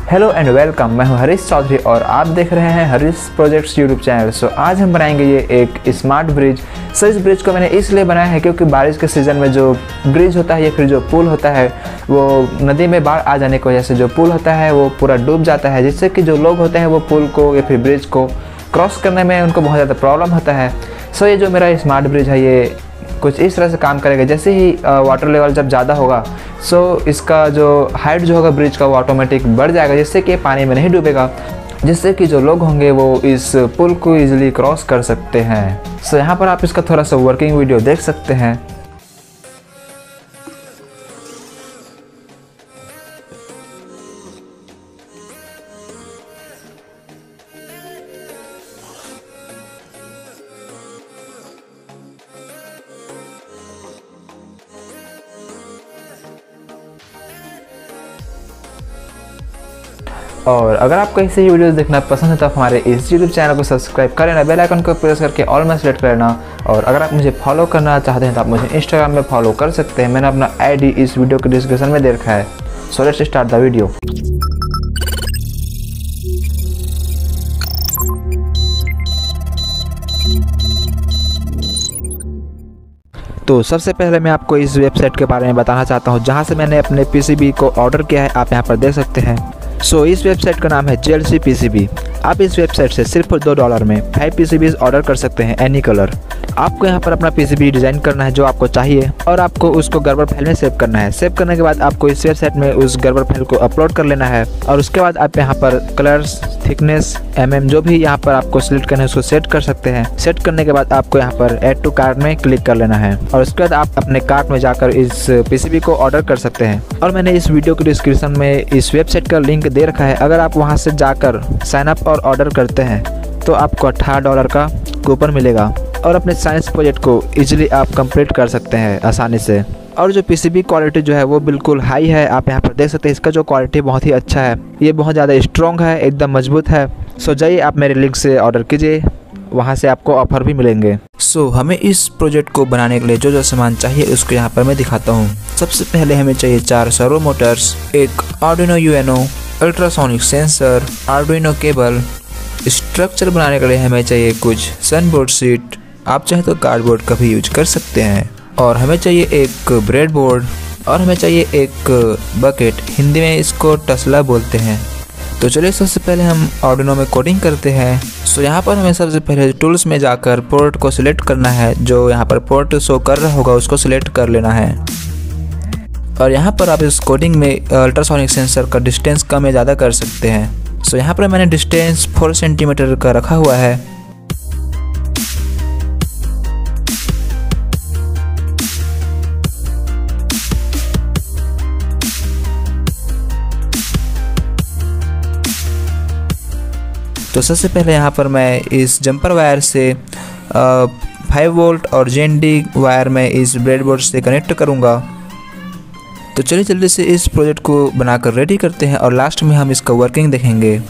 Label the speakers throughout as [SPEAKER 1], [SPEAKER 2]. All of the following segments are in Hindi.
[SPEAKER 1] Hello and welcome. मैं हूं हरीश चौधरी और आप देख रहे हैं Harish projects YouTube channel. So आज हम बनाएंगे ये एक स्मार्ट ब्रिज। सो इस ब्रिज को मैंने इसलिए बनाया है क्योंकि बारिश के सीज़न में जो ब्रिज होता है या फिर जो पुल होता है वो नदी में बाढ़ आ जाने की वजह से जो पुल होता है वो पूरा डूब जाता है, जिससे कि जो लोग होते हैं वो पुल को या फिर ब्रिज को क्रॉस करने में उनको बहुत ज़्यादा प्रॉब्लम होता है। सो ये जो मेरा स्मार्ट ब्रिज है ये कुछ इस तरह से काम करेगा। जैसे ही वाटर लेवल जब ज़्यादा होगा सो इसका जो हाइट जो होगा ब्रिज का वो ऑटोमेटिक बढ़ जाएगा, जिससे कि पानी में नहीं डूबेगा, जिससे कि जो लोग होंगे वो इस पुल को इजीली क्रॉस कर सकते हैं। सो यहाँ पर आप इसका थोड़ा सा वर्किंग वीडियो देख सकते हैं। और अगर आपको ऐसे ही वीडियोस देखना पसंद है तो आप हमारे इस यूट्यूब चैनल को सब्सक्राइब कर लेना, बेल आइकन को प्रेस करके ऑल में सेलेक्ट कर लेना। और अगर आप मुझे फॉलो करना चाहते हैं तो आप मुझे इंस्टाग्राम में फॉलो कर सकते हैं। मैंने अपना आईडी इस वीडियो के डिस्क्रिप्शन में दे रखा है। So let's start the video. तो सबसे पहले मैं आपको इस वेबसाइट के बारे में बताना चाहता हूँ जहाँ से मैंने अपने पीसीबी को ऑर्डर किया है। आप यहाँ पर देख सकते हैं। सो इस वेबसाइट का नाम है JLC PCB। आप इस वेबसाइट से सिर्फ $2 में 5 PCBs ऑर्डर कर सकते हैं, एनी कलर। आपको यहाँ पर अपना PCB डिज़ाइन करना है जो आपको चाहिए और आपको उसको गर्बर फाइल में सेव करना है। सेव करने के बाद आपको इस वेबसाइट में उस गर्बर फाइल को अपलोड कर लेना है और उसके बाद आप यहाँ पर कलर्स, थिकनेस, जो भी यहाँ पर आपको सिलेक्ट करना है उसको सेट कर सकते हैं। सेट करने के बाद आपको यहाँ पर ऐड टू कार्ट में क्लिक कर लेना है और उसके बाद आप अपने कार्ट में जाकर इस PCB को ऑर्डर कर सकते हैं। और मैंने इस वीडियो के डिस्क्रिप्शन में इस वेबसाइट का लिंक दे रखा है। अगर आप वहाँ से जाकर साइन अप और ऑर्डर करते हैं तो आपको $18 का कूपन मिलेगा और अपने साइंस प्रोजेक्ट को इजीली आप कंप्लीट कर सकते हैं आसानी से। और जो PCB क्वालिटी जो है वो बिल्कुल हाई है। आप यहाँ पर देख सकते हैं इसका जो क्वालिटी बहुत ही अच्छा है, ये बहुत ज़्यादा स्ट्रॉन्ग है, एकदम मजबूत है। सो जाइए आप मेरे लिंक से ऑर्डर कीजिए, वहाँ से आपको ऑफर भी मिलेंगे। सो हमें इस प्रोजेक्ट को बनाने के लिए जो जो सामान चाहिए उसको यहाँ पर मैं दिखाता हूँ। सबसे पहले हमें चाहिए 4 सर्वो मोटर्स, एक Arduino UNO, ultrasonic sensor, Arduino cable. Structure बनाने के लिए हमें चाहिए कुछ सनबोर्ड शीट, आप चाहे तो कार्डबोर्ड का भी यूज कर सकते हैं। और हमें चाहिए एक ब्रेड बोर्ड और हमें चाहिए एक बकेट, हिंदी में इसको टसला बोलते हैं। तो चलिए सबसे पहले हम आर्डिनो में कोडिंग करते हैं। सो यहाँ पर हमें सबसे पहले टूल्स में जाकर पोर्ट को सिलेक्ट करना है। जो यहाँ पर पोर्ट शो कर रहा होगा उसको सिलेक्ट कर लेना है और यहाँ पर आप इस कोडिंग में अल्ट्रासोनिक सेंसर का डिस्टेंस कम या ज़्यादा कर सकते हैं। सो यहाँ पर मैंने डिस्टेंस 4 सेंटीमीटर का रखा हुआ है। तो सबसे पहले यहाँ पर मैं इस जंपर वायर से 5 वोल्ट और JND वायर में इस ब्रेडबोर्ड से कनेक्ट करूँगा। तो चलिए जल्दी से इस प्रोजेक्ट को बनाकर रेडी करते हैं और लास्ट में हम इसका वर्किंग देखेंगे।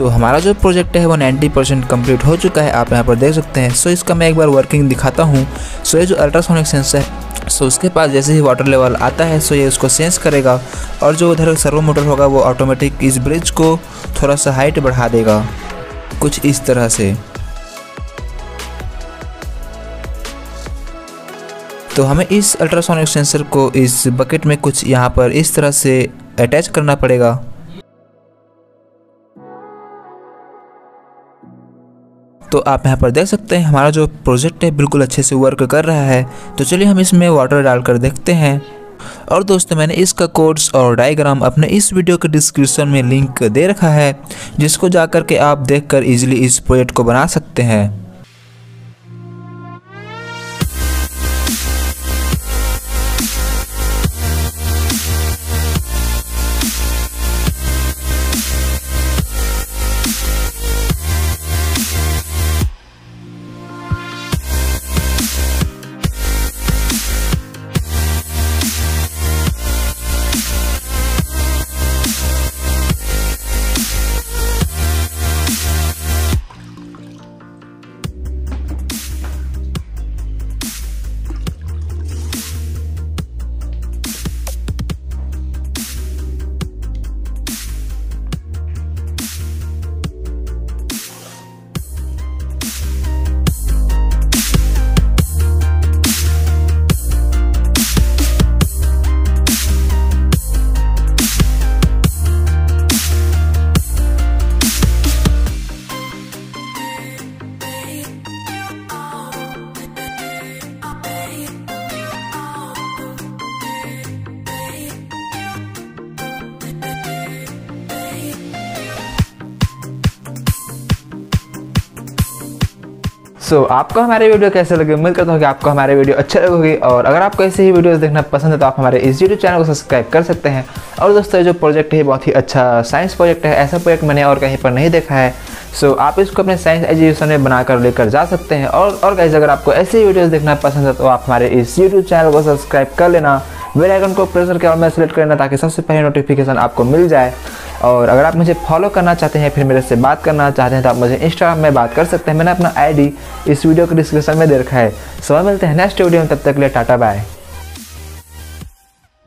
[SPEAKER 1] तो हमारा जो प्रोजेक्ट है वो 90% कंप्लीट हो चुका है, आप यहाँ पर देख सकते हैं। सो इसका मैं एक बार वर्किंग दिखाता हूँ। सो ये जो अल्ट्रासोनिक सेंसर है, सो उसके पास जैसे ही वाटर लेवल आता है सो ये उसको सेंस करेगा और जो उधर सर्वो मोटर होगा वो ऑटोमेटिक इस ब्रिज को थोड़ा सा हाइट बढ़ा देगा, कुछ इस तरह से। तो हमें इस अल्ट्रासोनिक सेंसर को इस बकेट में कुछ यहाँ पर इस तरह से अटैच करना पड़ेगा। तो आप यहाँ पर देख सकते हैं हमारा जो प्रोजेक्ट है बिल्कुल अच्छे से वर्क कर रहा है। तो चलिए हम इसमें वाटर डालकर देखते हैं। और दोस्तों मैंने इसका कोड्स और डायग्राम अपने इस वीडियो के डिस्क्रिप्शन में लिंक दे रखा है, जिसको जाकर के आप देखकर इजीली इस प्रोजेक्ट को बना सकते हैं। आपको हमारे वीडियो कैसे लगे, उम्मीद करता हूँ कि आपको हमारे वीडियो अच्छे लगेगी। और अगर आपको ऐसे ही वीडियोस देखना पसंद है तो आप हमारे इस यूट्यूब चैनल को सब्सक्राइब कर सकते हैं। और दोस्तों जो प्रोजेक्ट है बहुत ही अच्छा साइंस प्रोजेक्ट है, ऐसा प्रोजेक्ट मैंने और कहीं पर नहीं देखा है। आप इसको अपने साइंस एजुकेशन में बनाकर लेकर जा सकते हैं। और गाइस अगर आपको ऐसे ही वीडियोस देखना पसंद है तो आप हमारे इस यूट्यूब चैनल को सब्सक्राइब कर लेना, बेल आइकन को प्रेस करके और में सेलेक्ट कर लेना ताकि सबसे पहले नोटिफिकेशन आपको मिल जाए। और अगर आप मुझे फॉलो करना चाहते हैं, फिर मेरे से बात करना चाहते हैं तो आप मुझे इंस्टाग्राम में बात कर सकते हैं। मैंने अपना आईडी इस वीडियो के डिस्क्रिप्शन में दे रखा है। मिलते हैं नेक्स्ट वीडियो में, तब तक के लिए टाटा बाय।